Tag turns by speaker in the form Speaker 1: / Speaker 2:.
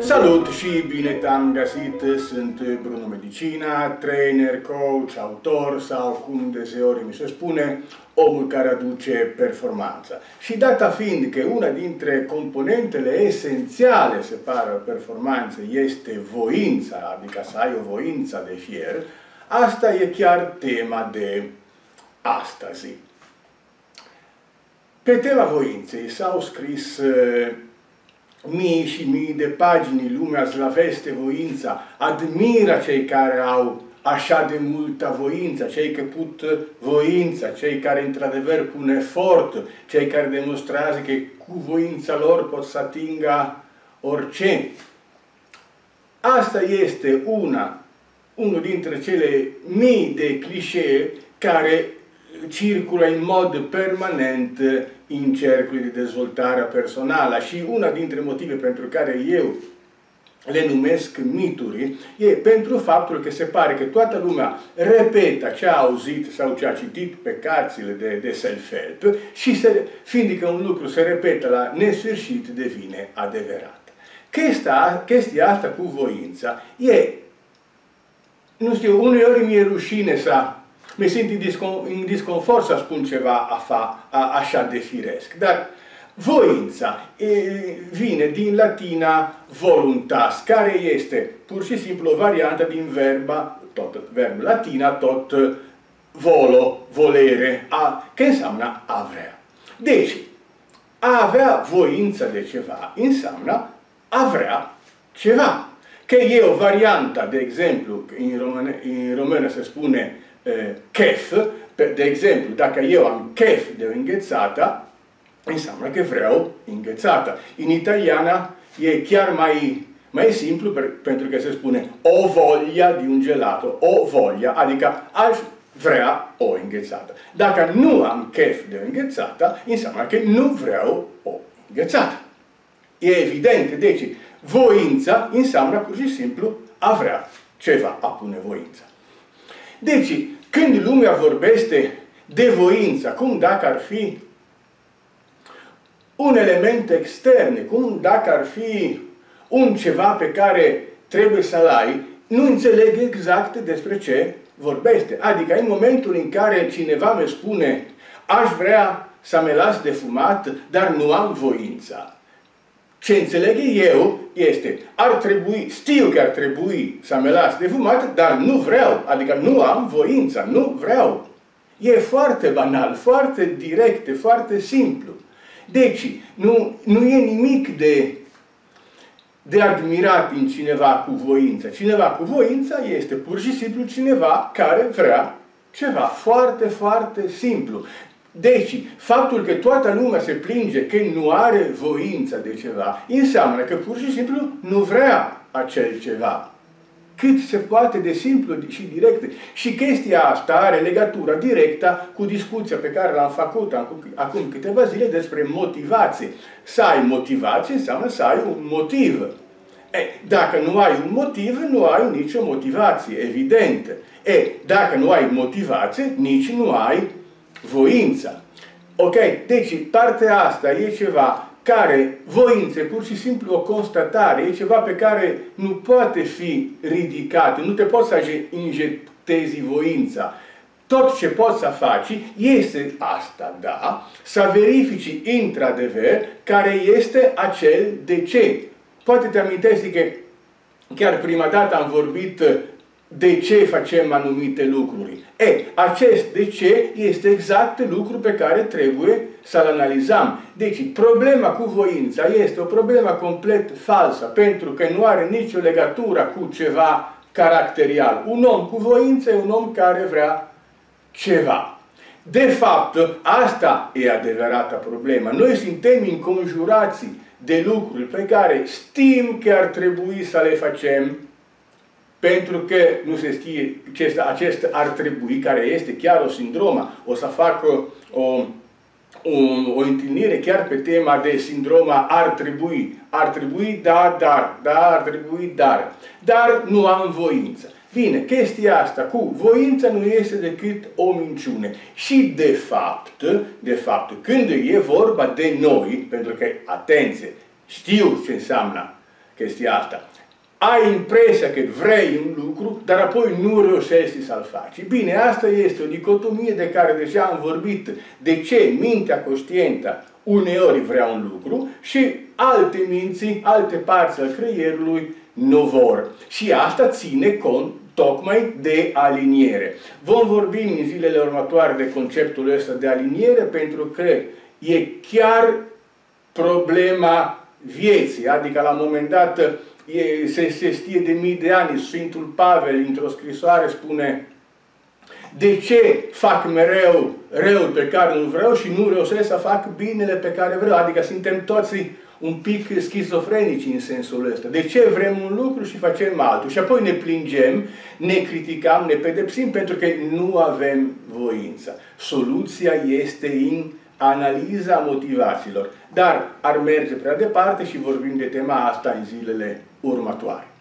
Speaker 1: Salut și bine te-am găsit, sunt Bruno Medicina, trainer, coach, autor sau cum deseori mi se spune, omul care aduce performanța. Și data fiind că una dintre componentele esențiale, se pare, performanței este voința, adică să ai o voință de fier, asta e chiar tema de astăzi. Pe tema voinței s-au scris mii și mii de pagini, lumea slăvește voința, admiră cei care au așa de multă voință, cei care put voința, cei care într-adevăr pun efort, cei care demonstrează că cu voința lor pot să atingă orice. Asta este unul dintre cele mii de clișee care circulă în mod permanent în cercul de dezvoltare personală și una dintre motive pentru care eu le numesc mituri e pentru faptul că se pare că toată lumea repetă ce a auzit sau ce a citit pe cărțile de self-help și fiindcă un lucru se repetă la nesfârșit devine adevărat. Chestia asta cu voința e, nu știu, uneori mi-e rușine mi simt în disconfort să spun ceva așa de firesc. Dar voința vine din latina voluntas, care este pur și simplu o variantă din verb latina, tot volo, volere, că înseamnă a vrea. Deci, a avea voință de ceva înseamnă a vrea ceva. Că e o variantă, de exemplu, în română se spune chef, de exemplu, dacă eu am chef de o înghețată, înseamnă că vreau înghețată. În italiană e chiar mai simplu, pentru că se spune o voglia di un gelato, o voglia, adică aș vrea o înghețată. Dacă nu am chef de o înghețată, înseamnă că nu vreau o înghețată. E evident, deci, voința înseamnă pur și simplu a vrea ceva, a pune voința. Deci, când lumea vorbește de voință, cum dacă ar fi un element extern, cum dacă ar fi un ceva pe care trebuie să-l ai, nu înțeleg exact despre ce vorbește. Adică, în momentul în care cineva mi spune aș vrea să mă las de fumat, dar nu am voința. Ce înțeleg eu este, știu că ar trebui să mă las de fumat, dar nu vreau, adică nu am voința, nu vreau. E foarte banal, foarte direct, foarte simplu. Deci, nu e nimic de admirat în cineva cu voință. Cineva cu voință este pur și simplu cineva care vrea ceva foarte, foarte simplu. Deci, faptul că toată lumea se plânge că nu are voință de ceva, înseamnă că pur și simplu nu vrea acel ceva. Cât se poate de simplu și direct. Și chestia asta are legătură directă cu discuția pe care l-am făcut acum câteva zile despre motivație. Să ai motivație înseamnă să ai un motiv. Dacă nu ai un motiv, nu ai nicio motivație, evident. Dacă nu ai motivație, nici nu ai voința. Ok? Deci, partea asta e ceva care, voință, e pur și simplu o constatare, e ceva pe care nu poate fi ridicat, nu te poți să injectezi voința. Tot ce poți să faci este asta, da, să verifici într-adevăr care este acel de ce. Poate te amintești că chiar prima dată am vorbit de ce facem anumite lucruri. Acest de ce este exact lucru pe care trebuie să-l analizăm. Deci, problema cu voința este o problemă complet falsă, pentru că nu are nicio legătură cu ceva caracterial. Un om cu voință e un om care vrea ceva. De fapt, asta e adevărata problemă. Noi suntem înconjurați de lucruri pe care știm că ar trebui să le facem, pentru că nu se știe acest ar trebui, care este chiar o sindromă. O să fac o întâlnire chiar pe tema de sindroma ar trebui. Ar trebui, da, dar. Da, ar trebui, dar. Dar nu am voință. Bine, chestia asta cu voința nu este decât o minciună. Și de fapt, când e vorba de noi, pentru că, atenție, știu ce înseamnă chestia asta. Ai impresia că vrei un lucru, dar apoi nu reușești să-l faci. Bine, asta este o dicotomie de care deja am vorbit. De ce mintea conștientă uneori vrea un lucru și alte minți, alte părți al creierului nu vor. Și asta ține cont tocmai de aliniere. Vom vorbi în zilele următoare de conceptul ăsta de aliniere, pentru că e chiar problema vieții. Adică la un moment dat se știe de mii de ani, Sfântul Pavel într-o scrisoare spune: de ce fac mereu răul pe care nu vreau și nu reușesc să fac binele pe care vreau? Adică suntem toți un pic schizofrenici în sensul ăsta. De ce vrem un lucru și facem altul? Și apoi ne plângem, ne criticăm, ne pedepsim pentru că nu avem voință. Soluția este în analiza motivațiilor. Dar ar merge prea departe și vorbim de tema asta în zilele următoare.